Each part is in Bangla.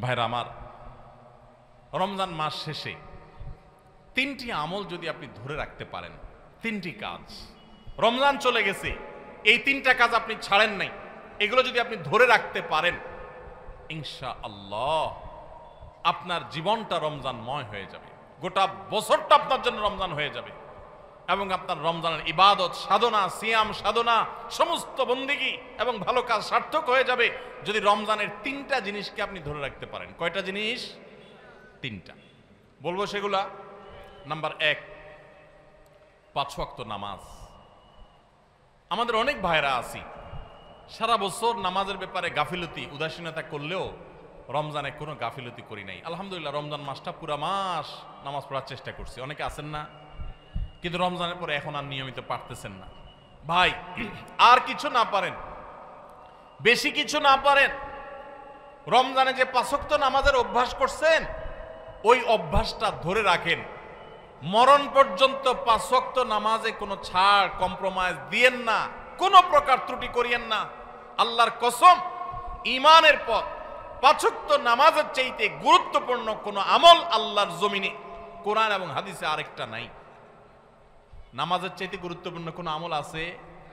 ভাইরা আমার, রমজান মাস শেষে তিনটি আমল যদি আপনি ধরে রাখতে পারেন, তিনটি কাজ, রমজান চলে গেছে, এই তিনটা কাজ আপনি ছাড়েন নাই, এগুলো যদি আপনি ধরে রাখতে পারেন, ইনশাআল্লাহ আপনার জীবনটা রমজানময় হয়ে যাবে, গোটা বছরটা আপনার জন্য রমজান হয়ে যাবে এবং আপনার রমজানের ইবাদত সাধনা, সিয়াম সাধনা, সমস্ত বন্দেগী এবং ভালো কাজ সার্থক হয়ে যাবে যদি রমজানের তিনটা জিনিসকে আপনি ধরে রাখতে পারেন। কয়টা জিনিস? তিনটা। বলবো সেগুলা। নাম্বার 1, 5 ওয়াক্ত নামাজ। আমাদের অনেক ভাইরা আছি সারা বছর নামাজের ব্যাপারে গাফিলতি উদাসীনতা করলেও রমজানে কোনো গাফিলতি করি নাই। আলহামদুলিল্লাহ, রমজান মাসটা পুরা মাস নামাজ পড়ার চেষ্টা করছি। অনেকে আছেন না, কিন্তু রমজানের পরে এখন আর নিয়মিত পারতেছেন না। ভাই, আর কিছু না পারেন, বেশি কিছু না পারেন, রমজানে যে 5 ওয়াক্ত নামাজের অভ্যাস করছেন ওই অভ্যাসটা ধরে রাখেন। মরণ পর্যন্ত 5 ওয়াক্ত নামাজে কোনো ছাড়, কম্প্রোমাইজ দিয়েন না, কোনো প্রকার ত্রুটি করিয়েন না। আল্লাহর কসম, ঈমানের পর 5 ওয়াক্ত নামাজের চাইতে গুরুত্বপূর্ণ কোনো আমল আল্লাহর জমিনে, কোরআন এবং হাদিসে আরেকটা নাই। নামাজের চাইতে গুরুত্বপূর্ণ কোনো আমল আছে?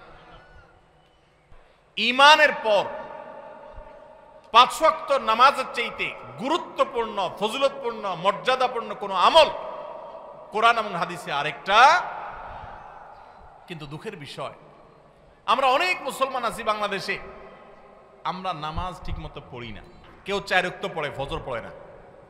ঈমানের পর 5 ওয়াক্ত নামাজের চাইতে গুরুত্বপূর্ণ, ফজিলতপূর্ণ, মর্যাদাপূর্ণ কোনো আমল কোরআন এবং হাদিসে আরেকটা। কিন্তু দুঃখের বিষয়, আমরা অনেক মুসলমান আছি বাংলাদেশে, আমরা নামাজ ঠিকমতো পড়ি না। কেউ 4 ওয়াক্ত পড়ে, ফজর পড়ে না,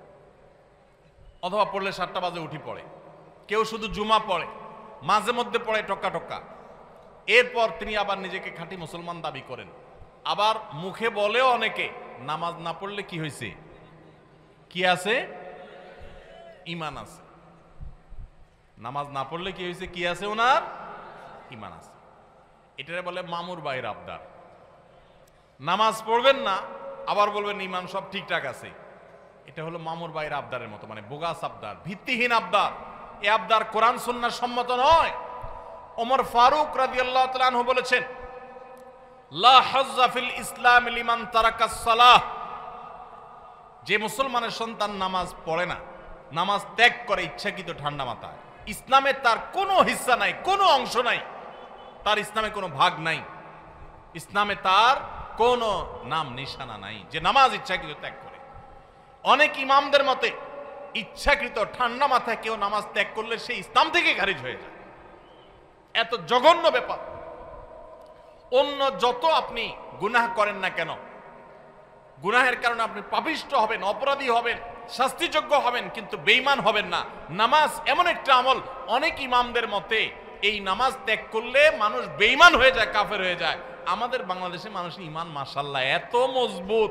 অথবা পড়লে 7টা বাজে উঠি পড়ে। কেউ শুধু জুমা পড়ে, মাঝে মধ্যে পড়ে টক্কা টক্কা। এরপর তিনি আবার নিজেকে খাঁটি মুসলমান দাবি করেন। আবার মুখে বলেও অনেকে, নামাজ না পড়লে কি হয়েছে? কি আছে? ঈমান আছে। নামাজ না পড়লে কি হয়েছে? কি আছে? ওনার ঈমান আছে। এটারে বলে মামুর ভাইয়ের আবদার। নামাজ পড়বেন না, আবার বলবেন ঈমান সব ঠিকঠাক আছে। এটা হলো মামুর ভাইয়ের আবদারের মতো, মানে বোগাস আবদার, ভিত্তিহীন আবদার। এই আবদার কোরআন সুন্নাহ সম্মত নয়। ওমর ফারুক রাদিয়াল্লাহু তাআলা আনহু বলেছেন, লা হাজ্জা ফিল ইসলাম লিমান তারাকাস সালাহ। যে মুসলমানের সন্তান নামাজ পড়ে না, নামাজ ত্যাগ করে ইচ্ছাকৃত ঠান্ডা মাথায়, ইসলামে তার কোনো হিস্সা নাই, কোনো অংশ নাই, তার ইসলামে কোনো ভাগ নাই, ইসলামে তার কোনো নাম নিশানা নাই, যে নামাজ ইচ্ছাকৃত ত্যাগ করে। অনেক ইমামদের মতে ইচ্ছাকৃত ঠান্ডা মাথায় কেউ নামাজ ত্যাগ করলে সে ইসলাম থেকে খারিজ হয়ে যায়। এত জঘন্য ব্যাপার। অন্য যত আপনি গুনাহ করেন না কেন, গুনাহের কারণে আপনি পাপিষ্ঠ হবেন, অপরাধী হবেন, শাস্তিযোগ্য হবেন, কিন্তু বেঈমান হবেন না। নামাজ এমন একটা আমল, অনেক ইমামদের মতে এই নামাজ ত্যাগ করলে মানুষ বেঈমান হয়ে যায়, কাফের হয়ে যায়। আমাদের বাংলাদেশে মানুষের ঈমান মাশাআল্লাহ এত মজবুত,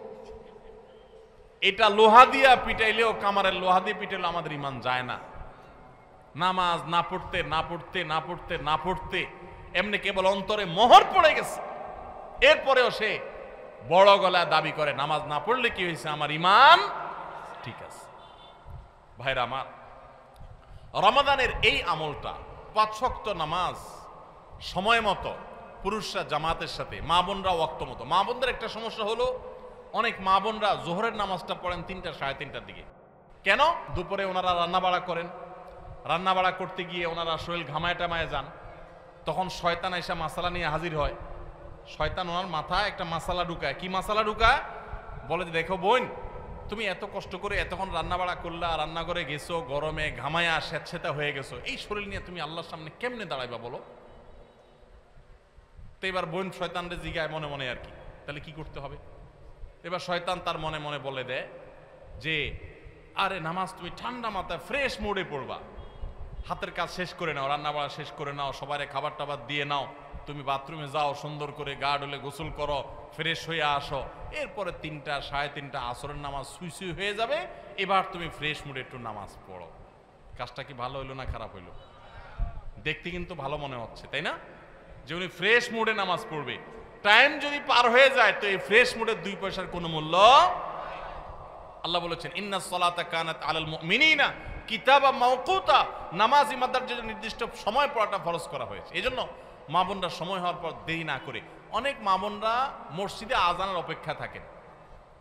এটা লোহা দিয়া পিটাইলেও, কামারের লোহা দিয়ে পিটাইলেও আমাদের ঈমান যায় না। নামাজ না পড়তে না পড়তে না পড়তে না পড়তে এমনি কেবল অন্তরে মোহর পড়ে গেছে, এরপরেও সে বড় গলায় দাবি করে নামাজ না পড়লে কি হয়েছে, আমার ঈমান ঠিক আছে। ভাইরা আমার, রমাদানের এই আমলটা, 5 ওয়াক্ত নামাজ সময় মতো, পুরুষরা জামাতের সাথে, মা বোনরা ওয়াক্ত মতো। মা বোনদের একটা সমস্যা হলো, অনেক মা বোনরা জোহরের নামাজটা পড়েন 3টা, 3:30টার দিকে। কেন? দুপুরে ওনারা রান্না বাড়া করেন, রান্না বাড়া করতে গিয়ে ওনারা শরীর ঘামায় টামায় যান, তখন শয়তান এসে মাসালা নিয়ে হাজির হয়। শয়তান ওনার মাথায় একটা মাসালা ঢুকায়। কি মাসালা ঢুকায়? বলে যে, দেখো বোন, তুমি এত কষ্ট করে এতক্ষণ রান্না বাড়া করলা, রান্নাঘরে গেছো, গরমে ঘামায়া স্যাঁতস্যাঁতে হয়ে গেছো, এই শরীর নিয়ে তুমি আল্লাহর সামনে কেমনে দাঁড়াইবা বলো? তো এবার বোন শয়তানরে জিগায় মনে মনে আর কি, তাহলে কি করতে হবে? এবার শয়তান তার মনে মনে বলে দেয় যে, আরে নামাজ তুমি ঠান্ডা মাথায় ফ্রেশ মুডে পড়বা, হাতের কাজ শেষ করে নাও, রান্না বাড়া শেষ করে নাও, সবারে খাবার টাবার দিয়ে নাও, তুমি বাথরুমে যাও, সুন্দর করে গা ডলে গোসল করো, ফ্রেশ হয়ে আসো, এরপরে 3টা, 3:30 আসরের নামাজ সুই সুই হয়ে যাবে, এবার তুমি ফ্রেশ মুডে একটু নামাজ পড়ো। কাজটা কি ভালো হইলো না খারাপ হইলো? দেখতে কিন্তু ভালো মনে হচ্ছে, তাই না? যে উনি ফ্রেশ মুডে নামাজ পড়বে। টাইম যদি পার হয়ে যায় তো এই ফ্রেশ মুডের 2 পয়সার কোনো মূল্য। আল্লাহ বলেছেন, ইন্নাস সালাতা কানাত আলাল মুমিনিনা কিতাবা মাওকুতা। নামাজ ইমানদারদের জন্য নির্দিষ্ট সময় পড়াটা ফরজ করা হয়েছে। এজন্য মা বোনরা সময় হওয়ার পর দেরি না করে, অনেক মা বোনরা মসজিদে আজানের অপেক্ষা থাকেন,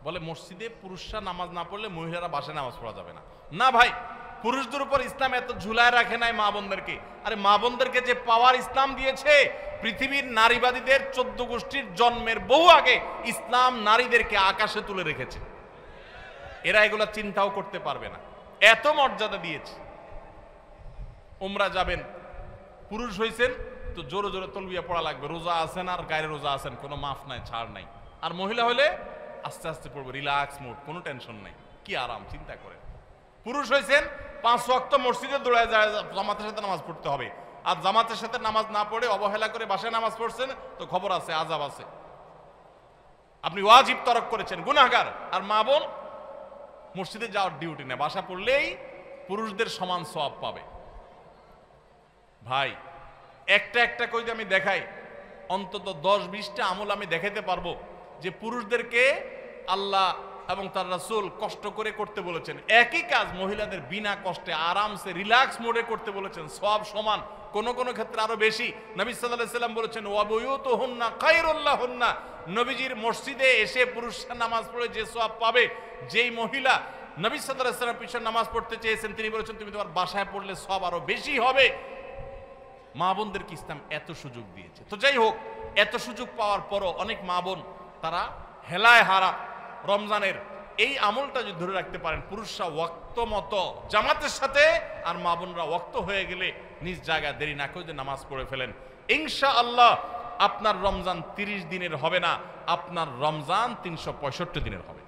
বলে মসজিদে পুরুষরা নামাজ না পড়লে মহিলারা বাসায় নামাজ পড়া যাবে না। না ভাই, পুরুষদের উপর ইসলাম এত ঝুলায় রাখে নাই মা বোনদেরকে। আরে মা বোনদেরকে যে পাওয়ার ইসলাম দিয়েছে, পৃথিবীর নারীবাদীদের 14 গোষ্ঠীর জন্মের বহু আগে ইসলাম নারীদেরকে আকাশে তুলে রেখেছে। এরা এগুলা চিন্তাও করতে পারবে না, এত মর্যাদা দিয়েছে। উমরা যাবেন, পুরুষ হইছেন তো জোরে জোরে তলবিয়া পড়া লাগবে, রোজা আছেন আর গায়ে রোজা আছেন, কোনো মাফ নাই, ছাড় নাই। আর মহিলা হলে আস্তে আস্তে পড়বে, রিল্যাক্স মুড, কোনো টেনশন নাই, কি আরাম, চিন্তা করেন। পুরুষ হয়েছেন 5 ওয়াক্ত মসজিদে দৌড়ায় যায়, জামাতের সাথে নামাজ পড়তে হবে। আর জামাতের সাথে নামাজ না পড়ে অবহেলা করে বাসায় নামাজ পড়ছেন তো খবর আছে, আযাব আছে, আপনি ওয়াজিব তরক করেছেন, গুনাহগার। আর মা বোন মসজিদে যাওয়ার ডিউটি নেই, বাসা পড়লেই পুরুষদের সমান সওয়াব পাবে। ভাই একটা একটা করে আমি দেখাই, অন্তত 10-20টা আমল আমি দেখাইতে পারবো যে পুরুষদেরকে আল্লাহ এবং তার রাসূল কষ্ট করে করতে বলেছেন। একই কাজ মহিলাদের বিনা কষ্টে আরামসে রিল্যাক্স মোডে করতে বলেছেন, সব সমান, কোন কোন ক্ষেত্রে আরো বেশি। নবী সাল্লাল্লাহু আলাইহি সাল্লাম বলেছেন ওয়া বুয়ুতুহুন্না খায়রুল লাহুন্না, নবীজির মসজিদে এসে পুরুষরা নামাজ পড়ে যে সওয়াব পাবে, যেই মহিলা নবী সাল্লাল্লাহু আলাইহি সাল্লাম পিছনে নামাজ পড়তে চেয়েছেন তিনি বলেছেন তুমি তোমার বাসায় পড়লে সওয়াব আরো বেশি হবে। মা বোনদেরকে ইসলাম এত সুযোগ দিয়েছে। তো যাই হোক, এত সুযোগ পাওয়ার পরও অনেক মা বোন তারা হেলায় হারা। রমজানের এই আমলটা যদি ধরে রাখতে পারেন, পুরুষরা ওয়াক্ত মতো জামাতের সাথে আর মা বোনরা ওয়াক্ত হয়ে গেলে নিজ জায়গায় দেরি না করে নামাজ পড়ে ফেলেন, ইনশাআল্লাহ আপনার রমজান 30 দিনের হবে না, আপনার রমজান 365 দিনের হবে।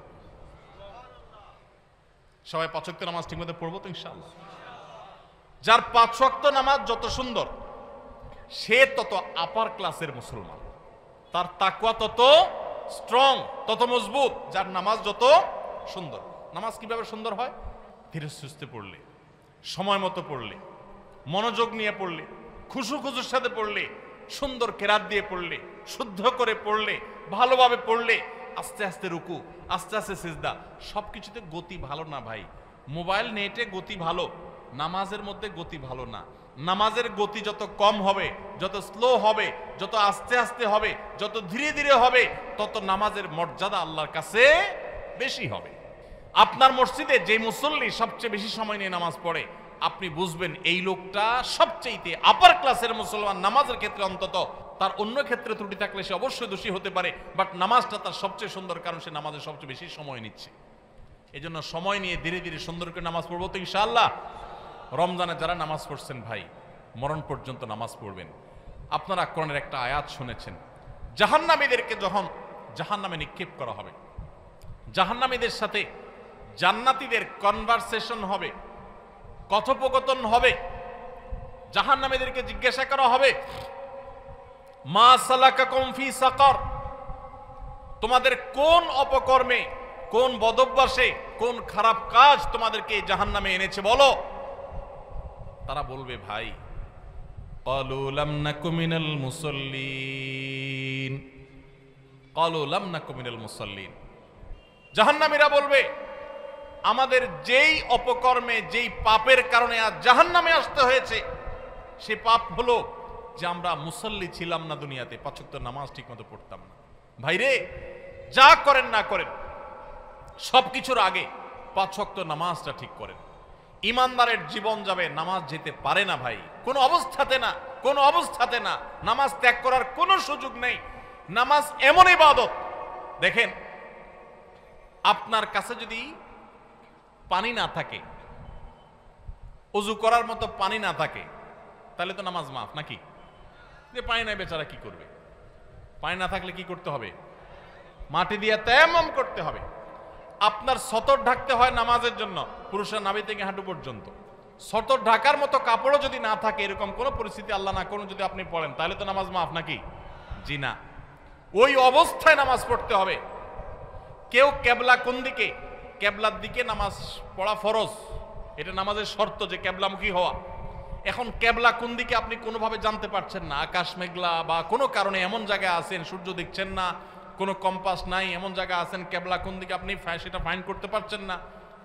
সবাই 5 ওয়াক্ত নামাজ ঠিকমতো পড়বো তো ইনশাআল্লাহ। যার 5 ওয়াক্ত নামাজ যত সুন্দর, সে তত আপার ক্লাসের মুসলমান, তার তাকওয়া তত স্ট্রং, তত মজবুত। যার নামাজ যত সুন্দর। নামাজ কিভাবে সুন্দর হয়? ধীরে সুস্থে পড়লে, সময় মতো পড়লে, মনোযোগ নিয়ে পড়লে, খুশু খুশুর সাথে পড়লে, সুন্দর কেরাত দিয়ে পড়লে, শুদ্ধ করে পড়লে, ভালোভাবে পড়লে, আস্তে আস্তে রুকু, আস্তে আস্তে সিজদা, সবকিছুতে গতি ভালো না ভাই। মোবাইল নেটে গতি ভালো, নামাজের মধ্যে গতি ভালো না। নামাজের গতি যত কম হবে, যত স্লো হবে, যত আস্তে আস্তে হবে, যত ধীরে ধীরে হবে, তত নামাজের মর্যাদা আল্লাহর কাছে বেশি হবে। আপনার মসজিদে যে মুসল্লি সবচেয়ে বেশি সময় নিয়ে নামাজ পড়ে, আপনি বুঝবেন এই লোকটা সবচেয়ে আপার ক্লাসের মুসলমান নামাজের ক্ষেত্রে। অন্তত তার অন্য ক্ষেত্রে ত্রুটি থাকলে সে অবশ্যই দোষী হতে পারে, বাট নামাজটা তার সবচেয়ে সুন্দর, কারণ সে নামাজের সবচেয়ে বেশি সময় নিচ্ছে। এই জন্য সময় নিয়ে ধীরে ধীরে সুন্দর করে নামাজ পড়বো তো ইনশাআল্লাহ। রমজানে যারা নামাজ পড়ছেন ভাই, মরণ পর্যন্ত নামাজ পড়বেন। আপনারা কোরআনের একটা আয়াত শুনেছেন, জাহান্নামীদেরকে যখন জাহান্নামে নিক্ষেপ করা হবে, জাহান্নামীদের সাথে জান্নাতীদের কনভারসেশন হবে, কথোপকথন হবে। জাহান্নামীদেরকে জিজ্ঞাসা করা হবে মা সালাকাকুম ফি সাকার, তোমাদের কোন অপকর্মে, কোন বদভ্যাসে, কোন খারাপ কাজ তোমাদেরকে জাহান্নামে এনেছে বলো। তারা বলবে ভাই ক্বালু লাম নাকু মিনাল মুসাল্লিন, ক্বালু লাম নাকু মিনাল মুসাল্লিন। জাহান্নামীরা বলবে আমাদের যেই অপকর্মে, যেই পাপের কারণে আজ জাহান্নামে আসতে হয়েছে, সে পাপ হলো যে আমরা মুসল্লি ছিলাম না দুনিয়াতে, 5 ওয়াক্ত নামাজ ঠিকমতো পড়তাম না। ভাইরে, যা করেন না করেন সবকিছুর আগে 5 ওয়াক্ত নামাজটা ঠিক করেন। ইমানদারের জীবন যাবে, নামাজ যেতে পারে না ভাই, কোনো অবস্থাতে না, কোনো অবস্থাতে না। নামাজ ত্যাগ করার কোনো সুযোগ নেই। নামাজ এমন ইবাদত, দেখেন আপনার কাছে যদি পানি না থাকে, ওযু করার মতো পানি না থাকে, তাহলে তো নামাজ মাফ নাকি? যে পানি নাই বেচারা কি করবে? পানি না থাকলে কি করতে হবে? মাটি দিয়ে তায়াম্মুম করতে হবে। আপনার সতর ঢাকতে হয় নামাজের জন্য, পুরুষের নাভি থেকে হাঁটু পর্যন্ত। সতর ঢাকার মতো কাপড়ও যদি না থাকে, এরকম কোন পরিস্থিতি আল্লাহ না করুন যদি আপনি পড়েন, তাহলে তো নামাজ মাফ নাকি? জি না। ওই অবস্থায় নামাজ পড়তে হবে। কেউ কেবলা কোন দিকে, কেবলার দিকে নামাজ পড়া ফরজ, এটা নামাজের শর্ত যে কেবলামুখী হওয়া। এখন কেবলা কোন দিকে আপনি কোনোভাবে জানতে পারছেন না, আকাশ মেঘলা বা কোনো কারণে এমন জায়গায় আছেন সূর্য দেখছেন না, কোনো কম্পাস নাই, এমন জায়গা আছেন কেবলা কোন দিকে আপনি সেটা ফাইন্ড করতে পারছেন না।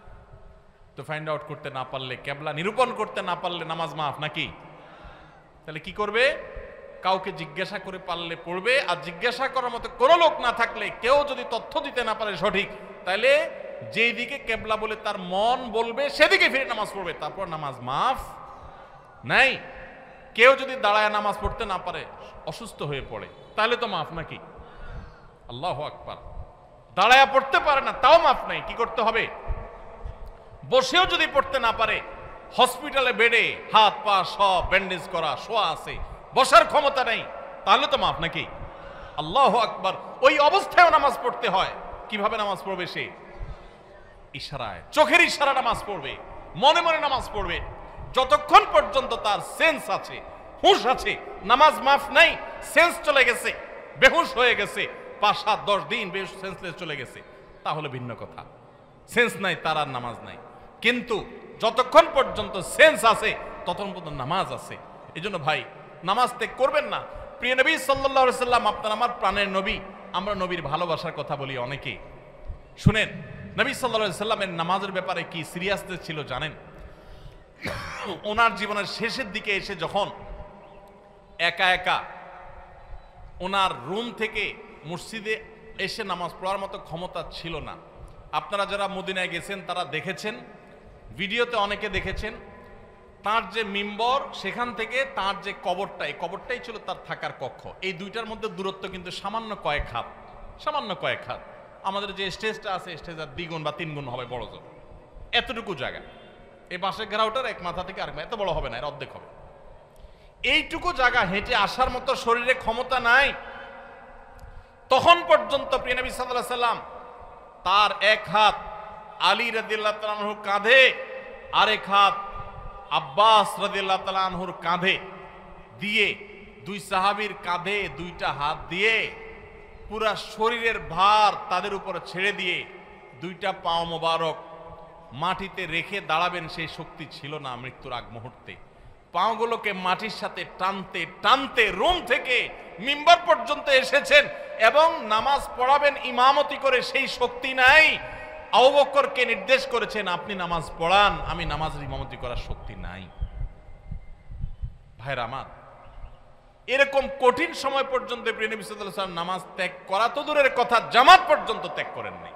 তো ফাইন্ড আউট করতে না পারলে, কেবলা নিরূপণ করতে না পারলে নামাজ মাফ নাকি? তাহলে কি করবে? কাউকে জিজ্ঞাসা করে পারলে পড়বে, আর জিজ্ঞাসা করার মতো কোনো লোক না থাকলে, কেউ যদি তথ্য দিতে না পারে সঠিক, তাহলে যেই দিকে কেবলা বলে তার মন বলবে সেদিকে ফিরে নামাজ পড়বে, তারপর নামাজ মাফ নাই। কেউ যদি দাঁড়ায় নামাজ পড়তে না পারে, অসুস্থ হয়ে পড়ে, তাহলে তো মাফ নাকি? আল্লাহু আকবার। দাঁড়ায় পড়তে পারে না, তাও মাফ নাই। কি করতে হবে? বসেও যদি পড়তে না পারে, হসপিটালে বেডে হাত পা সব ব্যান্ডেজ করা, শোয়া আছে, বসার ক্ষমতা নেই, তাহলে তো মাফ নাকি? আল্লাহু আকবার। ওই অবস্থায়ও নামাজ পড়তে হয়। কিভাবে নামাজ পড়বে সে? ইশারায়, চোখের ইশারা নামাজ পড়বে, মনে মনে নামাজ পড়বে, যতক্ষণ পর্যন্ত তার সেন্স আছে, হুঁশ আছে। নামাজ মাফ নাই, সেন্স চলে গেছে, বেহুশ হয়ে গেছে, 5-7-10 দিন বেহুশ সেন্সলেস চলে গেছে, তাহলে ভিন্ন কথা। সেন্স নাই, তার আর নামাজ নাই। কিন্তু যতক্ষণ পর্যন্ত সেন্স আছে ততক্ষণ পর্যন্ত নামাজ আছে। এই জন্য ভাই, নামাজ ত্যাগ করবেন না। প্রিয় নবী সাল্লাল্লাহু আলাইহি সাল্লাম আপনার আমার প্রাণের নবী। আমরা নবীর ভালোবাসার কথা বলি অনেকে। শুনেন, নবী সাল্লাল্লাহু আলাইহি সাল্লামের নামাজের ব্যাপারে কি সিরিয়াসনেস ছিল জানেন? ওনার জীবনের শেষের দিকে এসে যখন একা একা ওনার রুম থেকে মসজিদে এসে নামাজ পড়ার মতো ক্ষমতা ছিল না। আপনারা যারা মদিনায় গেছেন তারা দেখেছেন, ভিডিওতে অনেকে দেখেছেন, তার যে মিম্বর, সেখান থেকে তার যে কবরটা, এই কবরটাই ছিল তার থাকার কক্ষ। এই দুইটার মধ্যে দূরত্ব কিন্তু সামান্য কয়েক হাত, সামান্য কয়েক হাত। আমাদের যে স্টেজটা আছে, স্টেজের 2 গুণ বা 3 গুণ হবে বড় জোর, এতটুকু জায়গা। এই বাঁশের ঘেরাওটার এক মাথা থেকে আরেক মাথা, এত বড় হবে না, এর অর্ধেক হবে। এইটুকু জায়গা হেঁটে আসার মতো শরীরে ক্ষমতা নাই। তখন পর্যন্ত প্রিয় নবী সাল্লাল্লাহু আলাইহি সাল্লাম তার এক হাত আলী রাদিয়াল্লাহু তাআলা আনহুর কাঁধে, আরেক হাত আব্বাস রাদিয়াল্লাহু তাআলা আনহুর কাঁধে দিয়ে, 2 সাহাবীর কাঁধে 2টা হাত দিয়ে পুরা শরীরের ভার তাদের উপরে ছেড়ে দিয়ে 2টা পাও মোবারক মাটিতে রেখে দাঁড়াবেন, সেই শক্তি ছিল না মৃত্যুর আগ মুহূর্তে। পাগুলোকে মাটির সাথে টানতে টানতে রুম থেকে মিম্বার পর্যন্ত এসেছেন এবং নামাজ পড়াবেন ইমামতি করে, সেই শক্তি নাই। আবু বকরকে নির্দেশ করেছেন, আপনি নামাজ পড়ান, আমি নামাজের ইমামতি করার শক্তি নাই। ভাইরা আমার, এরকম কঠিন সময় পর্যন্ত প্রিয় নবী সাল্লাল্লাহু আলাইহি ওয়াসাল্লাম নামাজ ত্যাগ করা তো দূরের কথা, জামাত পর্যন্ত ত্যাগ করেন নাই।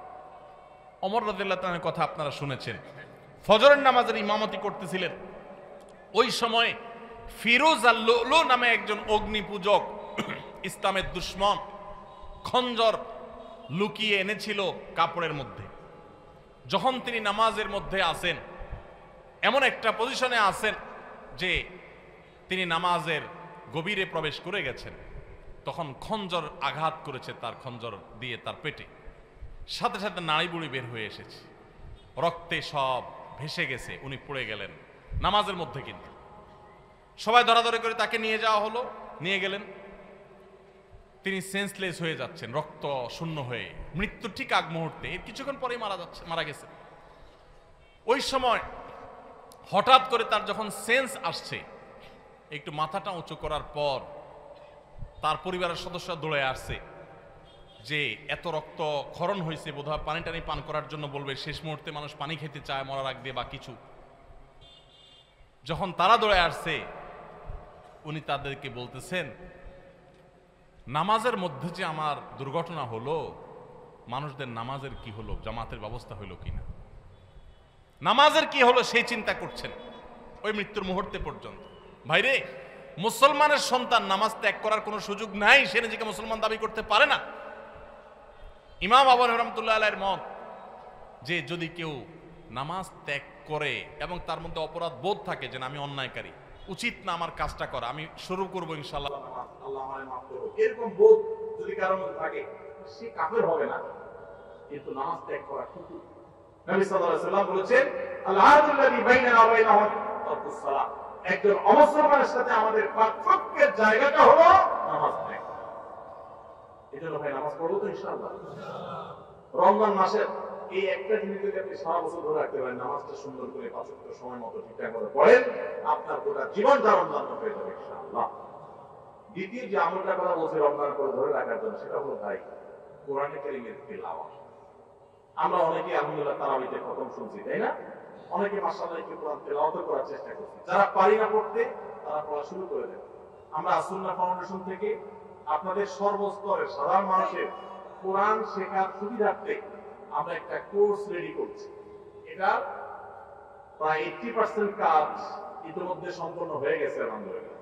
ওমর রাদিয়াল্লাহু তাআলার কথা আপনারা শুনেছেন, ফজরের নামাজের ইমামতি করতেছিলেন। ওই সময় ফিরোজ আল-লুলু নামে একজন অগ্নি পূজক, ইসলামের দুশ্মন, খঞ্জর লুকিয়ে এনেছিল কাপড়ের মধ্যে। যখন তিনি নামাজের মধ্যে আসেন, এমন একটা পজিশনে আসেন যে তিনি নামাজের গভীরে প্রবেশ করে গেছেন, তখন খঞ্জর আঘাত করেছে তার খঞ্জর দিয়ে তার পেটে। সাথে সাথে নাড়ি বুড়ি বের হয়ে এসেছে, রক্তে সব ভেসে গেছে, উনি পড়ে গেলেন নামাজের মধ্যে। কিন্তু সবাই ধরাধরি করে তাকে নিয়ে যাওয়া হলো, নিয়ে গেলেন। তিনি সেন্সলেস হয়ে যাচ্ছেন, রক্ত শূন্য হয়ে, মৃত্যুর ঠিক আগ মুহূর্তে, এর কিছুক্ষণ পরেই মারা গেছে। ওই সময় হঠাৎ করে তার যখন সেন্স আসছে, একটু মাথাটা উঁচু করার পর তার পরিবারের সদস্যরা দৌড়ে আসছে যে এত রক্ত ক্ষরণ হয়েছে, বোধহয় পানি টানি পান করার জন্য বলবে, শেষ মুহূর্তে মানুষ পানি খেতে চায় মরার আগ দিয়ে বা কিছু। যখন তারা দৌড়ে আসছে, উনি তাদেরকে বলতেছেন, নামাজের মধ্যে যে আমার দুর্ঘটনা হলো, মানুষদের নামাজের কি হলো, জামাতের ব্যবস্থা হইল কিনা, নামাজের কি হলো সেই চিন্তা করছেন ওই মৃত্যুর মুহূর্তে পর্যন্ত। ভাইরে, মুসলমানের সন্তান নামাজ ত্যাগ করার কোনো সুযোগ নাই, সে নিজেকে মুসলমান দাবি করতে পারে না। ইমাম আবু হানিফা রাহমাতুল্লাহি আলাইহির মত যে যদি কেউ নামাজ ত্যাগ করে এবং তার মধ্যে অপরাধ বোধ থাকে যে আমি অন্যায়কারী, উচিত না আমার কাজটা করা, আমি শুরু করবো ইনশাআল্লাহ, আল্লাহ আমায় মাফ করুন, এরকম বোধ যদি কারোর মধ্যে থাকে, সে কাফের হবে না, কিন্তু নামাজ ত্যাগ করা ঠিক। নবী সাল্লাল্লাহু আলাইহি ওয়াসাল্লাম বলেছেন, আল-আহাদুল্লাযী বাইনানা ওয়া বাইনাহুম তারকুস সালাত, একজন অমুসলমানের সাথে আমাদের পার্থক্যের জায়গাটা হলো নামাজ ত্যাগ। এজন্য ভাই নামাজ পড়বো তো ইনশাআল্লাহ। রমজান মাসের এই একটা জিনিস যদি আপনি সারা বছর ধরে রাখতে পারেন, নামাজটা সুন্দর করে 5 ওয়াক্ত সময় মতো ঠিকঠাক মতো পড়েন, আপনার গোটা জীবনটা রমজান হয়ে যাবে ইনশাআল্লাহ। দ্বিতীয় যে আমলটা কথা বলছে রমজান করে ধরে রাখার জন্য, সেটা হলো ভাই কোরআনে কারীমের তিলাওয়াত। আমরা অনেকে আলহামদুলিল্লাহ তারাবিতে খতম শুনছি, তাই না? অনেকে মাশাআল্লাহ একটু কোরআন তেলাওয়াত করার চেষ্টা করছি। যারা পারি না পড়তে, তারা পড়া শুরু করে দেন। আমরা সুন্নাহ ফাউন্ডেশন থেকে আপনাদের সর্বস্তরের সাধারণ মানুষের কোরআন শেখার সুবিধার্থে আমরা একটা কোর্স রেডি করছি। এটা প্রায় 80% কাজ ইতিমধ্যে সম্পন্ন হয়ে গেছে আলহামদুলিল্লাহ।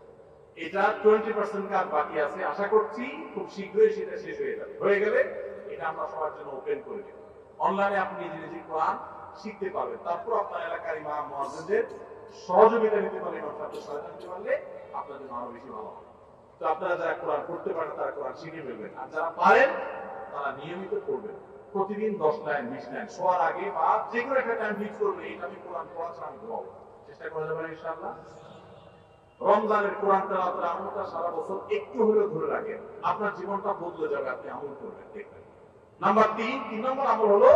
এটা 20% কাজ বাকি আছে। আশা করছি খুব শীঘ্রই সেটা শেষ হয়ে যাবে। হয়ে গেলে এটা আমরা সবার জন্য ওপেন করে দেব। অনলাইনে আপনি নিজে নিজে কোরআন শিখতে পারবেন। তারপর আপনার এলাকার ইমাম মুয়াজ্জিনদের সহযোগিতা নিতে পারলে, ইমাম সাহেবদের সহায়তা নিতে পারলে আপনার জন্য আরো বেশি ভালো হবে। তো আপনারা যারা কোরআন পড়তে পারেন তারা কোরআন শিখে ফেলবেন, আর যারা পারেন তারা নিয়মিত পড়বেন। প্রতিদিন 10 লাইন 20 লাইন শোয়ার আগে বা যে কোনো একটা টাইম ফিক্স করবেন, এটা আমি কোরআন পড়া ছাড়া আমি ঘুমাবো। চেষ্টা করা যাবে না ইনশাআল্লাহ। রমজানের কোরআন তেলাওয়াতের আমলটা সারা বছর একটু হলেও ধরে রাখেন, আপনার জীবনটা বদলে যাবে। আপনি আমল করবেন, দেখবেন। নাম্বার 3 নম্বর আমল হলো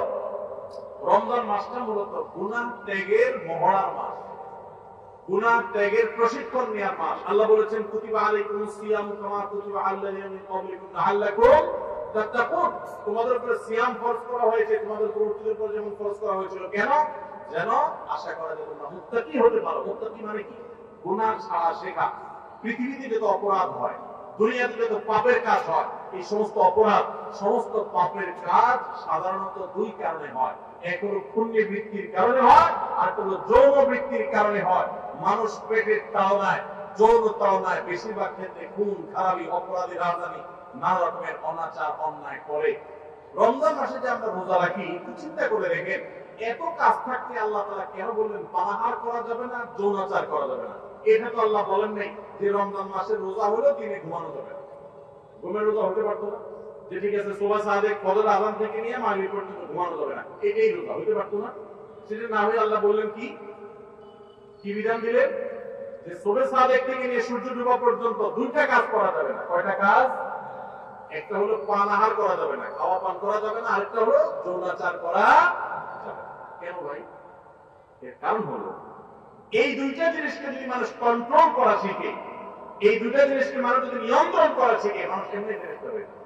রমজান মাসটা মূলত গুনাহ ত্যাগের মহড়ার মাস, গুনাহ ত্যাগের প্রশিক্ষণ নেওয়ার মাস। আল্লাহ বলেছেন কুতিবা আলাইকুমুস সিয়াম কামা কুতিবা আলাল্লাযিনা মিন ক্বাবলিকুম লাআল্লাকুম তাত্তাকুন। তোমাদের উপর সিয়াম ফরজ করা হয়েছে, তোমাদের পূর্বপুরুষদের উপর যেমন ফরজ করা হয়েছিল। কেন? যেন আশা করা যায় তোমরা মুত্তাকি হতে পারো। মুত্তাকি মানে কি? গুনাহ ছাড়া শেখা। পৃথিবীতে যত অপরাধ হয়, দুনিয়াতে যত পাপের কাজ হয়, এই সমস্ত অপরাধ, সমস্ত পাপের কাজ সাধারণত 2 কারণে হয়। এক হলো পুণ্যে বৃত্তির কারণে হয়, আর হলো যৌন বৃত্তির কারণে হয়। মানুষ পেটের তাড়নায়, যৌন তাড়নায় বেশিরভাগ ক্ষেত্রে খুন খারাপি, অপরাধী, রাজধানী, নানা রকমের অনাচার অন্যায় করে। রমজান মাসে যে আমরা রোজা রাখি, একটু চিন্তা করে দেখেন, এত কাজ থাকতে আল্লাহ তাআলা কেন বললেন পানাহার করা যাবে না, যৌনাচার করা যাবে না? এটা তো আল্লাহ বলেন নাই যে রমজান মাসের রোজা হলো দিনে ঘুমানো যাবে না। ঘুমের রোজা হতে পারতো না? যে ঠিক আছে সুবহ সাদেক ফজর আযান থেকে নিয়ে মাগরিব পর্যন্ত ঘুমানো যাবে না, এটাই রোজা হতে পারতো না? সেটা না হয়ে আল্লাহ বললেন কি কি বিধান দিলেন? যে সুবহ সাদেক থেকে নিয়ে সূর্য ডোবা পর্যন্ত 2টা কাজ করা যাবে না। কয়টা কাজ? একটা হলো পানাহার করা যাবে না, খাওয়া পান করা যাবে না, আরেকটা হলো যৌনাচার করা যাবে না। কেন ভাই? এর কারণ হলো এই 2টা জিনিসকে যদি মানুষ কন্ট্রোল করা শিখে, এই 2টা জিনিসকে মানুষ যদি নিয়ন্ত্রণ করা শিখে, মানুষ এমনি ফেরেশতা হয়ে যাবে।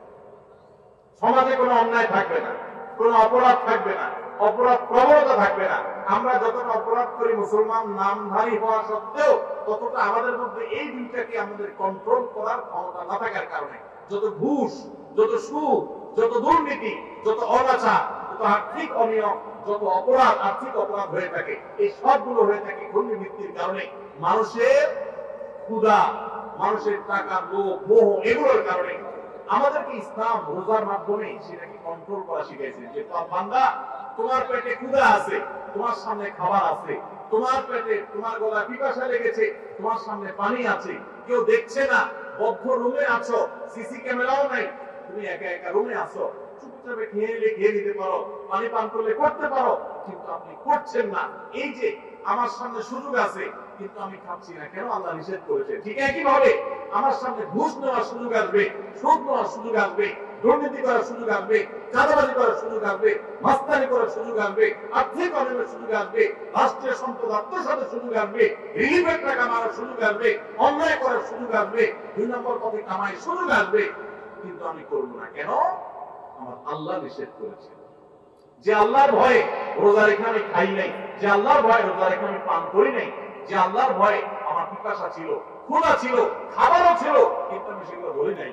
সমাজে কোনো অন্যায় থাকবে না, কোনো অপরাধ থাকবে না, অপরাধ প্রবণতা থাকবে না। আমরা যতটা অপরাধ করি মুসলমান নামধারী হওয়া সত্ত্বেও, ততটা আমাদের মধ্যে এই 2টাকে আমাদের কন্ট্রোল করার ক্ষমতা না থাকার কারণে যত ঘুষ, যত সুদ, যত দুর্নীতি, যত অনাচার, যত আর্থিক অনিয়ম, যত অপরাধ, আর্থিক অপরাধ হয়ে থাকে, এই সবগুলো হয়ে থাকে দুর্নীতির কারণে। মানুষের ক্ষুধা, মানুষের টাকা, লোভ, মোহ, এগুলোর কারণে। আমাদেরকে ইসলাম রোজার মাধ্যমে সেটাকে কন্ট্রোল করা শিখাইছে যে বান্দা, তোমার পেটে ক্ষুধা আছে, তোমার সামনে খাবার আছে, তোমার পেটে, তোমার গলায় পিপাসা লেগেছে, তোমার সামনে পানি আছে, কেউ দেখছে না, বদ্ধ রুমে আছো, সিসি ক্যামেরাও নাই, তুমি একা একা রুমে আছো, চুপচাপে খেয়ে নিতে পারো, পানি পান করলে করতে পারো, কিন্তু আপনি করছেন না। এই যে আমার সামনে সুযোগ আছে কিন্তু আমি খাচ্ছি না, কেন? আল্লাহ নিষেধ করেছে। ঠিক একই ভাবে আমার সামনে ঘুষ নেওয়ার সুযোগ আসবে, সুদ নেওয়ার সুযোগ আসবে, দুর্নীতি করার সুযোগ আসবে, চাঁদাবাজি করার সুযোগ আসবে, মাস্তানি করার সুযোগ আসবে, আর্থিক অনিয়মের সুযোগ আসবে, রাষ্ট্রের সম্পদ আত্মসাতের সুযোগ আসবে, রিলিফের টাকা মারার সুযোগ আসবে, অন্যায় করার সুযোগ আসবে, 2 নম্বর পথে কামাই সুযোগ আসবে, কিন্তু আমি করব না। কেন? আমার আল্লাহ নিষেধ করেছে। যে আল্লাহর ভয়ে রোজা রেখে আমি খাই নাই, যে আল্লাহর ভয়ে রোজা রেখে আমি পান করি নাই, যে আল্লাহর ভয়ে আমার পিপাসা ছিল, ক্ষুধা ছিল, খাবারও ছিল, কিন্তু আমি সেগুলো ধরি নাই,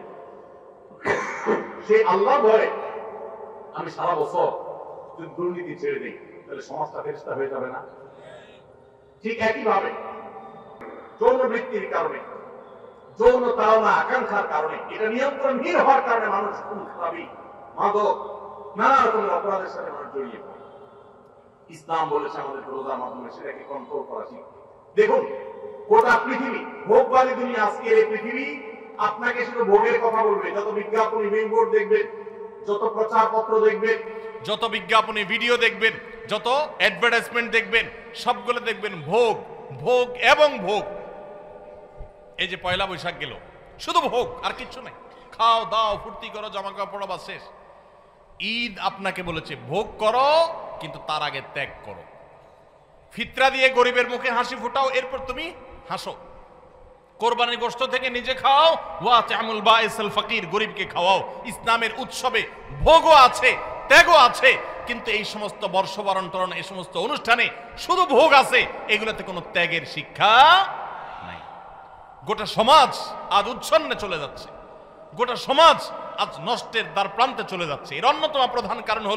সেই আল্লাহর ভয়ে আমি সারা বছর যদি দুর্নীতি ছেড়ে দিই, তাহলে সমাজটা ফেরেশতা হয়ে যাবে না? ঠিক একই ভাবে যৌন বৃত্তির কারণে, যৌন তাড়না আকাঙ্ক্ষার কারণে, এটা নিয়ন্ত্রণহীন হওয়ার কারণে মানুষ খুন খারাপি, মাদক, নানা রকমের অপরাধের সাথে মানুষ জড়িয়ে পড়ে। ইসলাম বলেছে আমাদের রোজার মাধ্যমে সেটাকে কন্ট্রোল করা শিখতে। দেখুন, গোটা পৃথিবী, ভোগবাদী দুনিয়া, আজকের এই পৃথিবী আপনাকে শুধু ভোগের কথা বলবে। যত বিজ্ঞাপনী বিলবোর্ড দেখবেন, যত প্রচার পত্র দেখবেন, যত বিজ্ঞাপনী ভিডিও দেখবেন, যত অ্যাডভার্টাইজমেন্ট দেখবেন, সবগুলো দেখবেন ভোগ, ভোগ এবং ভোগ। এই যে পয়লা বৈশাখ গেল, শুধু ভোগ আর কিচ্ছু নাই। খাও দাও, ফুর্তি করো, জামা কাপড় পরো, বাস শেষ। ঈদ আপনাকে বলেছে ভোগ করো, কিন্তু তার আগে ত্যাগ করো। ফিতরা দিয়ে গরিবের মুখে হাসি ফুটাও, এরপর তুমি হাসো। কোরবানির গোশত থেকে নিজে খাও, ওয়া তা'মুল বাইসাল ফাকির, গরিবকে খাওয়াও। ইসলামের উৎসবে ভোগও আছে, ত্যাগও আছে, কিন্তু এই সমস্ত বর্ষবরণ তরণ, এই সমস্ত অনুষ্ঠানে শুধু ভোগ আছে, এগুলোতে কোনো ত্যাগের শিক্ষা নাই। গোটা সমাজ আজ উচ্ছন্নে চলে যাচ্ছে, গোটা সমাজ আজ নষ্টের দ্বার প্রান্তে চলে যাচ্ছে। এর অন্যতম প্রধান কারণ হলো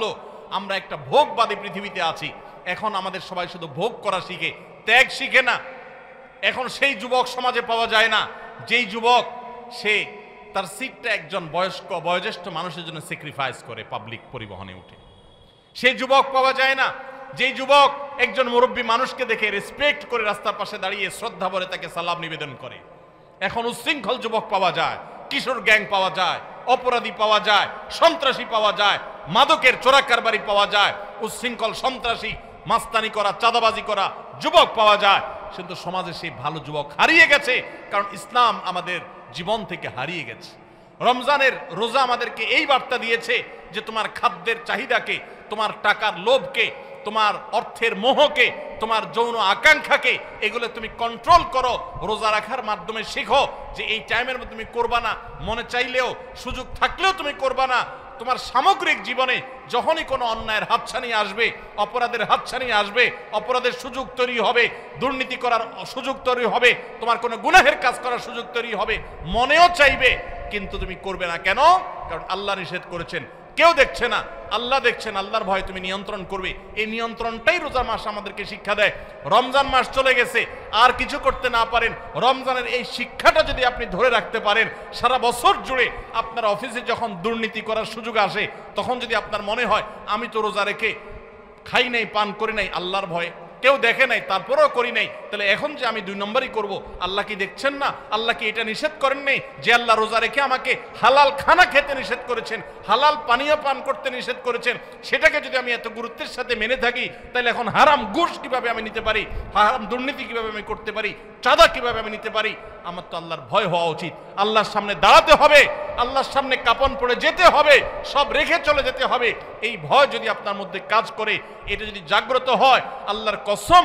আমরা একটা ভোগবাদী পৃথিবীতে আছি। এখন আমাদের সবাই শুধু ভোগ করা শিখে, ত্যাগ শিখে না। এখন সেই যুবক সমাজে পাওয়া যায় না যেই যুবক সে তার সিটটা একজন বয়োজ্যেষ্ঠ মানুষের জন্য স্যাক্রিফাইস করে পাবলিক পরিবহনে উঠে। সেই যুবক পাওয়া যায় না যেই যুবক একজন মুরব্বী মানুষকে দেখে রেসপেক্ট করে রাস্তার পাশে দাঁড়িয়ে শ্রদ্ধা ভরে তাকে সালাম নিবেদন করে। এখন উচ্ছৃঙ্খল যুবক পাওয়া যায়, কিশোর গ্যাং পাওয়া যায়, অপরাধী পাওয়া যায়, সন্ত্রাসী পাওয়া যায়, মাদকের চোরা কারবারি পাওয়া যায়, উচ্ছৃঙ্খল সন্ত্রাসী মাস্তানি করা চাঁদাবাজি করা যুবক পাওয়া যায়। কিন্তু সমাজে সেই ভালো যুবক হারিয়ে গেছে, কারণ ইসলাম আমাদের জীবন থেকে হারিয়ে গেছে। রমজানের রোজা আমাদেরকে এই বার্তা দিয়েছে যে তোমার খাদ্যের চাহিদাকে, তোমার টাকার লোভকে, তোমার অর্থের মোহকে, তোমার যৌন আকাঙ্ক্ষাকে, এগুলো তুমি কন্ট্রোল করো। রোজা রাখার মাধ্যমে শেখো যে এই টাইমের মধ্যে তুমি করবা না, মনে চাইলেও সুযোগ থাকলেও তুমি করবা না। তোমার সামগ্রিক জীবনে যখনই কোনো অন্যায়ের হাতছানি আসবে, অপরাধের হাতছানি আসবে, অপরাধের সুযোগ তৈরি হবে, দুর্নীতি করার সুযোগ তৈরি হবে, তোমার কোনো গুনাহের কাজ করার সুযোগ তৈরি হবে, মনেও চাইবে কিন্তু তুমি করবে না। কেন? কারণ আল্লাহ নিষেধ করেছেন, কেউ দেখছে না, আল্লাহ দেখছেন। আল্লাহর ভয় তুমি নিয়ন্ত্রণ করবে। এই নিয়ন্ত্রণটাই রোজা মাস আমাদেরকে শিক্ষা দেয়। রমজান মাস চলে গেছে, আর কিছু করতে না পারেন, রমজানের এই শিক্ষাটা যদি আপনি ধরে রাখতে পারেন, সারা বছর জুড়ে আপনার অফিসে যখন দুর্নীতি করার সুযোগ আসে, তখন যদি আপনার মনে হয় আমি তো রোজা রেখে খাই নাই, পান করি নাই, আল্লাহর ভয়ে কেউ দেখে নাই তারপরেও করি নাই, তাহলে এখন যে আমি 2 নম্বরই করব, আল্লাহ কি দেখছেন না? আল্লাহ কি এটা নিষেধ করেন নাই যে আল্লাহ রোজা রেখে আমাকে হালাল খানা খেতে নিষেধ করেছেন, হালাল পানীয় পান করতে নিষেধ করেছেন? সেটাকে যদি আমি এত গুরুত্বের সাথে মেনে থাকি, তাহলে এখন হারাম ঘুষ কিভাবে আমি নিতে পারি, হারাম দুর্নীতি কিভাবে আমি করতে পারি, চাঁদা কিভাবে আমি নিতে পারি? আমার তো আল্লাহর ভয় হওয়া উচিত। আল্লাহর সামনে দাঁড়াতে হবে, আল্লাহর সামনে কাপন পড়ে যেতে হবে, সব রেখে চলে যেতে হবে। এই ভয় যদি আপনার মধ্যে কাজ করে, এটা যদি জাগ্রত হয়, আল্লাহর কসম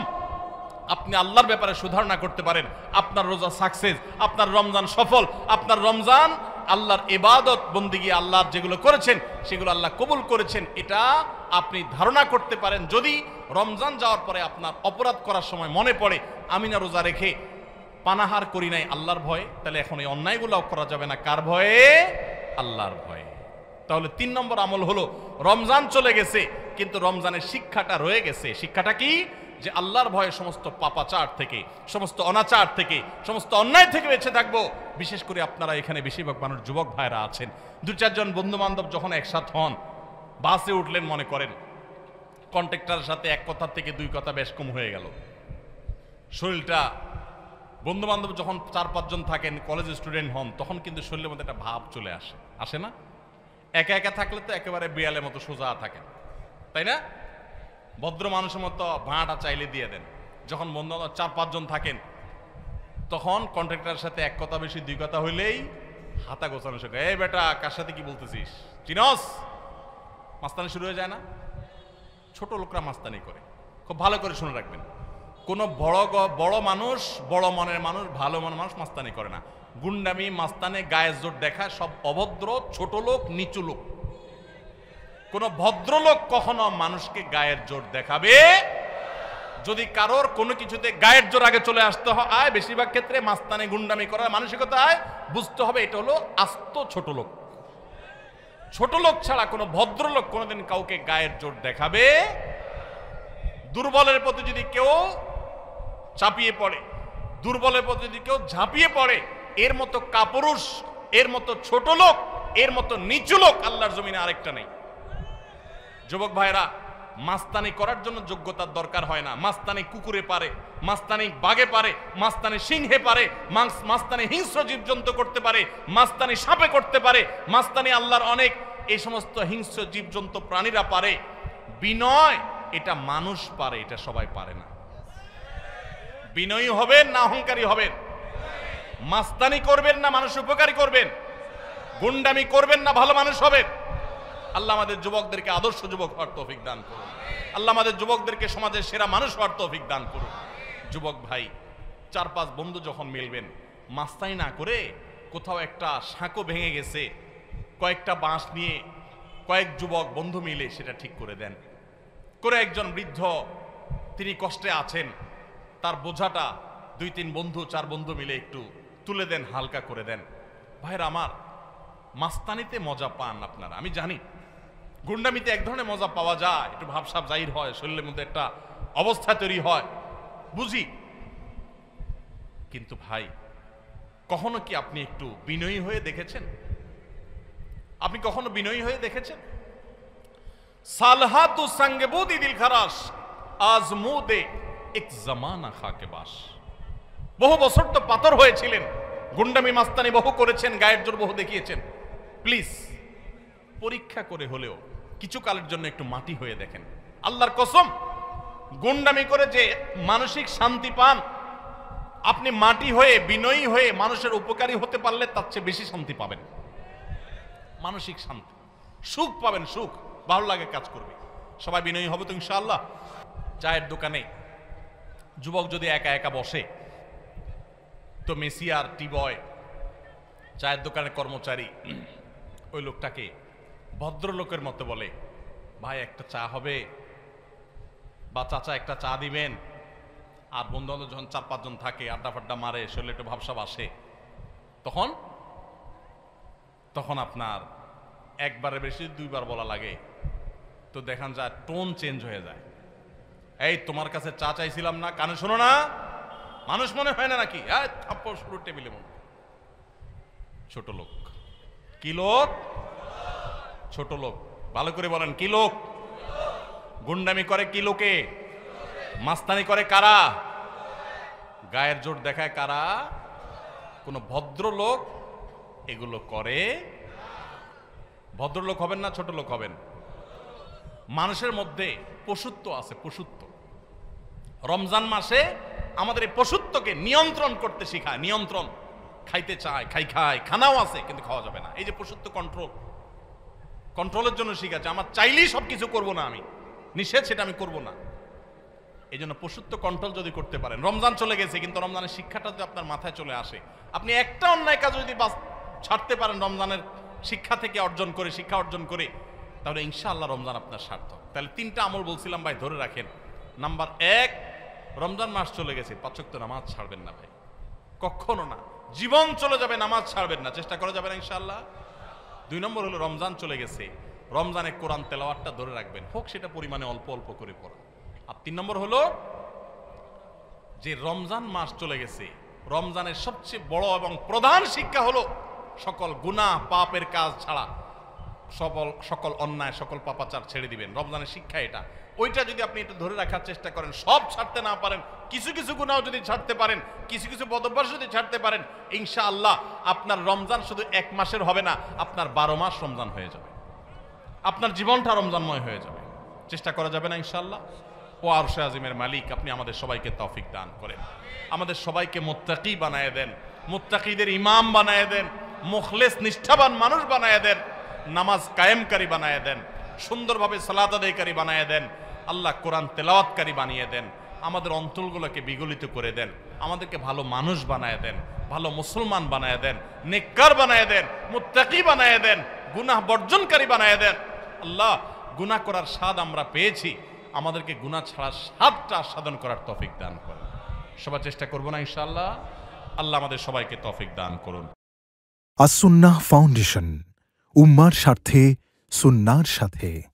আপনি আল্লাহর ব্যাপারে সুধারণা করতে পারেন, আপনার রোজা সাকসেস, আপনার রমজান সফল, আপনার রমজান আল্লাহর ইবাদত বন্দেগী আল্লাহ যেগুলো করেছেন সেগুলো আল্লাহ কবুল করেছেন, এটা আপনি ধারণা করতে পারেন। যদি রমজান যাওয়ার পরে আপনার অপরাধ করার সময় মনে পড়ে আমি না রোজা রেখে পানাহার করি নাই আল্লাহর ভয়ে, তাহলে এখন এই অন্যায়গুলোও করা যাবে না। কার ভয়ে? আল্লাহর ভয়ে। তাহলে 3 নম্বর আমল হলো, রমজান চলে গেছে কিন্তু রমজানের শিক্ষাটা রয়ে গেছে। শিক্ষাটা কি? যে আল্লাহর ভয়ে সমস্ত পাপাচার থেকে, সমস্ত অনাচার থেকে, সমস্ত অন্যায় থেকে বেঁচে থাকবো। বিশেষ করে আপনারা এখানে বেশিরভাগ মানুষ যুবক ভাইরা আছেন, 2-4 জন বন্ধু বান্ধব যখন একসাথ হন, বাসে উঠলেন, মনে করেন কন্ট্রাক্টরের সাথে এক কথা থেকে 2 কথা বেশ কম হয়ে গেল, শরীরটা, বন্ধু বান্ধব যখন 4-5 জন থাকেন, কলেজ স্টুডেন্ট হন, তখন কিন্তু শরীরের মধ্যে একটা ভাব চলে আসে, আসে না? একা একা থাকলে তো একেবারে বিড়ালের মতো সোজা থাকেন, তাই না? ভদ্র মানুষের মতো ভাঁটা চাইলে দিয়ে দেন। যখন বন্ধু 4-5 জন থাকেন, তখন কন্ট্রাক্টরের সাথে এক কথা বেশি 2 কথা হইলেই হাতা গোছানো শেখে, এই বেটা কার সাথে কি বলতেছিস, চিনস? মাস্তানি শুরু হয়ে যায় না? ছোট লোকরা মাস্তানি করে, খুব ভালো করে শুনে রাখবেন। কোনো বড় মানুষ, বড় মনের মানুষ, ভালো মনের মানুষ মাস্তানি করে না। গুন্ডামি, মাস্তানি, গায়ের জোর দেখা সব অভদ্র, ছোট লোক, নিচু লোক। কোন ভদ্রলোক কখনো মানুষকে গায়ের জোর দেখাবে? যদি কারোর কোনো কিছুতে গায়ের জোর আগে চলে আসতে হয়, বেশিরভাগ ক্ষেত্রে মাস্তানি গুন্ডামি করার মানসিকতায়, বুঝতে হবে এটা হলো আস্ত ছোট লোক। ছোট লোক ছাড়া কোনো ভদ্রলোক কোনোদিন কাউকে গায়ের জোর দেখাবে। দুর্বলের প্রতি যদি কেউ চাপিয়ে পড়ে, দুর্বলের প্রতি যদি কেউ ঝাঁপিয়ে পড়ে, এর মতো কাপুরুষ, এর মতো ছোট লোক, এর মতো নিচু লোক আল্লাহর জমিনে আরেকটা নেই। যুবক ভাইরা, মাস্তানি করার জন্য যোগ্যতার দরকার হয় না। মাস্তানি কুকুরে পারে, মাস্তানি বাঘে পারে, মাস্তানি সিংহে পারে, মাস্তানি হিংস্র জীবজন্তু করতে পারে, মাস্তানি সাপে করতে পারে, মাস্তানি আল্লাহর অনেক এই সমস্ত হিংস্র জীবজন্তু প্রাণীরা পারে। বিনয় এটা মানুষ পারে, এটা সবাই পারে না। বিনয়ী হবেন না অহংকারী হবেন? মাস্তানি করবেন না মানুষ উপকারী করবেন? গুন্ডামি করবেন না ভালো মানুষ হবেন? আল্লাহ আমাদের যুবকদেরকে আদর্শ যুবক হওয়ার তৌফিক দান করুন। আল্লাহ আমাদের যুবকদেরকে সমাজের সেরা মানুষ হওয়ার তৌফিক দান করুন। যুবক ভাই, 4-5 বন্ধু যখন মিলবেন, মাস্তানি না করে কোথাও একটা সাঁকো ভেঙে গেছে, কয়েকটা বাঁশ নিয়ে কয়েক যুবক বন্ধু মিলে সেটা ঠিক করে দেন। করে একজন বৃদ্ধ, তিনি কষ্টে আছেন, তার বোঝাটা 2-3 বন্ধু 4 বন্ধু মিলে একটু তুলে দেন, হালকা করে দেন। ভাইরা আমার, মাস্তানিতে মজা পান আপনারা, আমি জানি। গুন্ডামিতে এক ধরনের মজা পাওয়া যায়, একটু ভাবসাব জাহির হয়, শরীরের মধ্যে একটা অবস্থা তৈরি হয়, বুঝি। কিন্তু ভাই, কখনো কি আপনি একটু বিনয়ী হয়ে দেখেছেন? আপনি কখনো বিনয়ী হয়ে দেখেছেন? সালহাতু সঙ্গবুদি দিল খারাস আজমুদে এক জামানা খাকে বাস। বহু বছর তো পাথর হয়েছিলেন, গুন্ডামি মাস্তানি বহু করেছেন, গায়ের জোর বহু দেখিয়েছেন। প্লিজ পরীক্ষা করে হলেও কিছু কালের জন্য একটু মাটি হয়ে দেখেন। আল্লাহর কসম, গুন্ডামি করে যে মানসিক শান্তি পান, আপনি মাটি হয়ে বিনয়ী হয়ে মানুষের উপকারী হতে পারলে তার চেয়ে বেশি শান্তি পাবেন। মানসিক শান্তি, সুখ পাবেন, সুখ, ভালো লাগে, কাজ করবে। সবাই বিনয়ী হবে তো ইনশাআল্লাহ। চায়ের দোকানে যুবক যদি একা একা বসে, তো মেসিয়ার টি বয়, চায়ের দোকানের কর্মচারী ওই লোকটাকে ভদ্রলোকের মতো বলে, ভাই একটা চা হবে, বা চাচা একটা চা দিবেন। আর বন্ধু বান্ধব যখন 4-5 জন থাকে, আড্ডা ফাড্ডা মারে, শরীরে একটু ভাবসাব আসে, তখন আপনার একবারে বেশি 2বার বলা লাগে, তো দেখান যায় টোন চেঞ্জ হয়ে যায়। এই তোমার কাছে চা চাইছিলাম না, কানে শোনো না, মানুষ মনে হয় না নাকি? থাপ্পড় শুরু টেবিলে মনে। ছোট লোক, কি লোক? ছোট লোক। ভালো করে বলেন, কি লোক? গুন্ডামি করে কি লোকে? মাস্তানি করে কারা? গায়ের জোর দেখায় কারা? কোন ভদ্রলোক এগুলো করে? ভদ্রলোক হবেন না ছোট লোক হবেন? মানুষের মধ্যে পশুত্ব আছে, পশুত্ব। রমজান মাসে আমাদের এই পশুত্বকে নিয়ন্ত্রণ করতে শেখায়। নিয়ন্ত্রণ, খাইতে চায়, খাই, খানাও আছে কিন্তু খাওয়া যাবে না। এই যে পশুত্ব, কন্ট্রোলের জন্য শিখাচ্ছে। আমার চাইলেই সবকিছু করবো না, আমি নিষেধ সেটা আমি করবো না। এই জন্য পশুত্ব কন্ট্রোল যদি করতে পারেন, রমজান চলে গেছে কিন্তু রমজানের শিক্ষাটা যদি আপনার মাথায় চলে আসে, আপনি একটা অন্যায় কাজ যদি ছাড়তে পারেন রমজানের শিক্ষা থেকে শিক্ষা অর্জন করে, তাহলে ইনশাআল্লাহ রমজান আপনার সার্থক। তাহলে 3টা আমল বলছিলাম ভাই, ধরে রাখেন। নাম্বার 1, রমজান মাস চলে গেছে, 5 ওয়াক্ত নামাজ ছাড়বেন না ভাই, কখনো না। জীবন চলে যাবে, নামাজ ছাড়বেন না, চেষ্টা করা যাবে না ইনশাআল্লাহ। 2 নম্বর হলো রমজান চলে গেছে, রমজানে কোরআন তেলাওয়াতটা ধরে রাখবেন, হোক সেটা পরিমাণে অল্প অল্প করে পড়া। আর 3 নম্বর হলো যে রমজান মাস চলে গেছে, রমজানের সবচেয়ে বড় এবং প্রধান শিক্ষা হলো সকল গুনাহ পাপের কাজ ছাড়া সকল অন্যায়, সকল পাপাচার ছেড়ে দিবেন। রমজানের শিক্ষা এটা। ওইটা যদি আপনি একটু ধরে রাখার চেষ্টা করেন, সব ছাড়তে না পারেন, কিছু কিছু গুনাহ যদি ছাড়তে পারেন, কিছু কিছু বদভ্যাস যদি ছাড়তে পারেন, ইনশাআল্লাহ আপনার রমজান শুধু 1 মাসের হবে না, আপনার 12 মাস রমজান হয়ে যাবে, আপনার জীবনটা রমজানময় হয়ে যাবে। চেষ্টা করা যাবে না ইনশাআল্লাহ। ও আরশে আজিমের মালিক, আপনি আমাদের সবাইকে তৌফিক দান করেন, আমাদের সবাইকে মুত্তাকি বানায় দেন, মুত্তাকিদের ইমাম বানায় দেন, মুখলেস নিষ্ঠাবান মানুষ বানায় দেন, নামাজ কায়েমকারী বানায় দেন, সুন্দরভাবে সালাত আদায়কারী বানায় দেন, আল্লাহ কোরআন তেলাওয়াতকারী বানিয়ে দেন, আমাদের অন্তরগুলোকে বিগলিত করে দেন, আমাদেরকে ভালো মানুষ বানায় দেন, ভালো মুসলমান বানায় দেন, নেককার বানায় দেন, মুত্তাকি বানায় দেন, গুনাহ বর্জনকারী বানায় দেন। আল্লাহ, গুনাহ করার স্বাদ আমরা পেয়েছি, আমাদেরকে গুনাহ ছাড়ার স্বাদটা আস্বাদন করার তৌফিক দান করুন। সবাই চেষ্টা করব না ইনশাআল্লাহ। আল্লাহ আমাদের সবাইকে তৌফিক দান করুন। আস-সুন্নাহ ফাউন্ডেশন, উম্মার স্বার্থে সুন্নাহর সাথে।